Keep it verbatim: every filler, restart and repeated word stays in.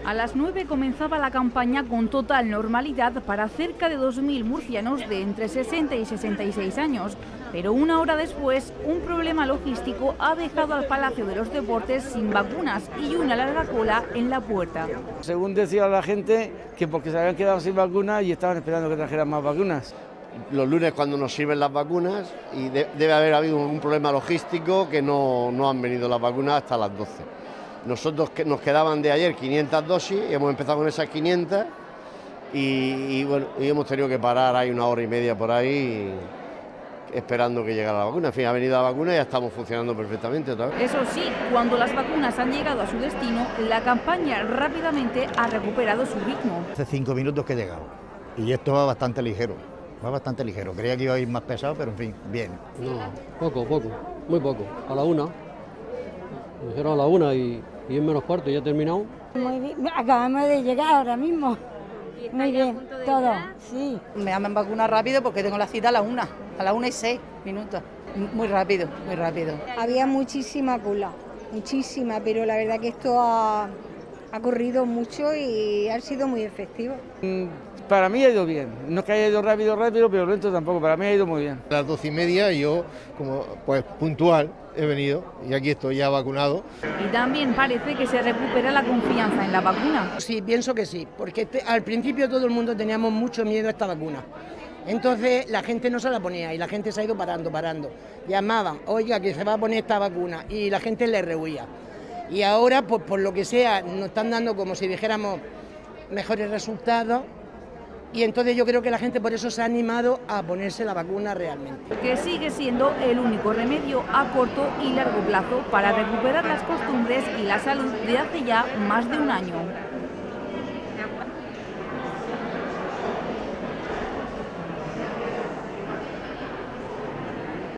A las nueve comenzaba la campaña con total normalidad para cerca de dos mil murcianos de entre sesenta y sesenta y seis años. Pero una hora después, un problema logístico ha dejado al Palacio de los Deportes sin vacunas y una larga cola en la puerta. Según decía la gente, que porque se habían quedado sin vacunas y estaban esperando que trajeran más vacunas. Los lunes cuando nos sirven las vacunas y de, debe haber habido un problema logístico que no, no han venido las vacunas hasta las doce. Nosotros que nos quedaban de ayer quinientas dosis, hemos empezado con esas quinientas y, y bueno, y hemos tenido que parar ahí una hora y media por ahí esperando que llegara la vacuna. En fin, ha venido la vacuna y ya estamos funcionando perfectamente otra vez. Eso sí, cuando las vacunas han llegado a su destino, la campaña rápidamente ha recuperado su ritmo. Hace cinco minutos que he llegado y esto va bastante ligero, va bastante ligero. Creía que iba a ir más pesado, pero en fin, bien. No, poco, poco, muy poco. A la una, me dijeron a la una y, y en menos cuarto ya he terminado. Muy bien, acabamos de llegar ahora mismo. Muy bien, todo, sí. Me han vacunado rápido porque tengo la cita a la una, a la una y seis minutos. Muy rápido, muy rápido. Había muchísima cola, muchísima, pero la verdad que esto ha, ha corrido mucho y ha sido muy efectivo. Para mí ha ido bien, no es que haya ido rápido, rápido, pero lento tampoco, para mí ha ido muy bien. A las doce y media yo, como pues puntual, he venido y aquí estoy ya vacunado. Y también parece que se recupera la confianza en la vacuna. Sí, pienso que sí, porque te, al principio todo el mundo teníamos mucho miedo a esta vacuna. Entonces la gente no se la ponía y la gente se ha ido parando, parando. Llamaban, oiga, que se va a poner esta vacuna y la gente le rehuía. Y ahora, pues por lo que sea, nos están dando como si dijéramos mejores resultados. Y entonces yo creo que la gente por eso se ha animado a ponerse la vacuna realmente. Que sigue siendo el único remedio a corto y largo plazo para recuperar las costumbres y la salud de hace ya más de un año.